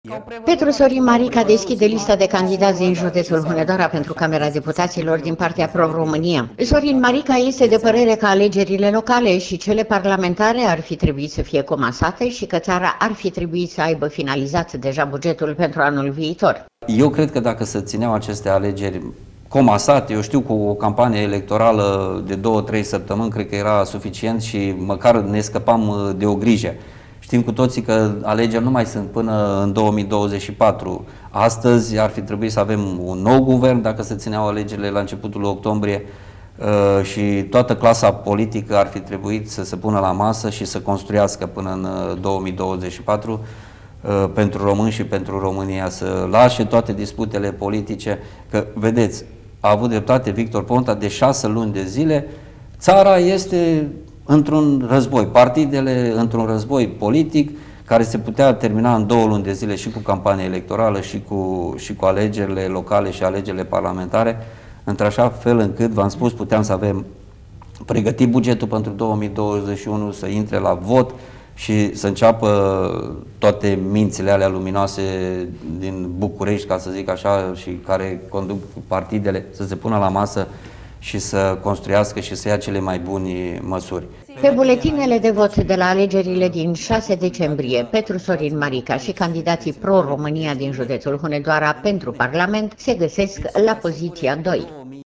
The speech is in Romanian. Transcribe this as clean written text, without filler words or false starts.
Petru Sorin Marica deschide lista de candidați din județul Hunedoara pentru Camera Deputaților din partea Pro-România. Sorin Marica este de părere că alegerile locale și cele parlamentare ar fi trebuit să fie comasate și că țara ar fi trebuit să aibă finalizat deja bugetul pentru anul viitor. Eu cred că dacă se țineau aceste alegeri comasate, eu știu, cu o campanie electorală de 2-3 săptămâni, cred că era suficient și măcar ne scăpam de o grijă. Știm cu toții că alegerile nu mai sunt până în 2024. Astăzi ar fi trebuit să avem un nou guvern dacă se țineau alegerile la începutul octombrie și toată clasa politică ar fi trebuit să se pună la masă și să construiască până în 2024 pentru români și pentru România, să lase toate disputele politice, că, vedeți, a avut dreptate Victor Ponta, de 6 luni de zile, țara este într-un război, partidele într-un război politic, care se putea termina în 2 luni de zile și cu campania electorală și cu alegerile locale și alegerile parlamentare, într-așa fel încât, v-am spus, puteam să avem pregătit bugetul pentru 2021, să intre la vot și să înceapă toate mințile alea luminoase din București, ca să zic așa, și care conduc partidele, să se pună la masă și să construiască și să ia cele mai bune măsuri. Pe buletinele de vot de la alegerile din 6 decembrie, Petru Sorin Marica și candidații Pro-România din județul Hunedoara pentru Parlament se găsesc la poziția 2.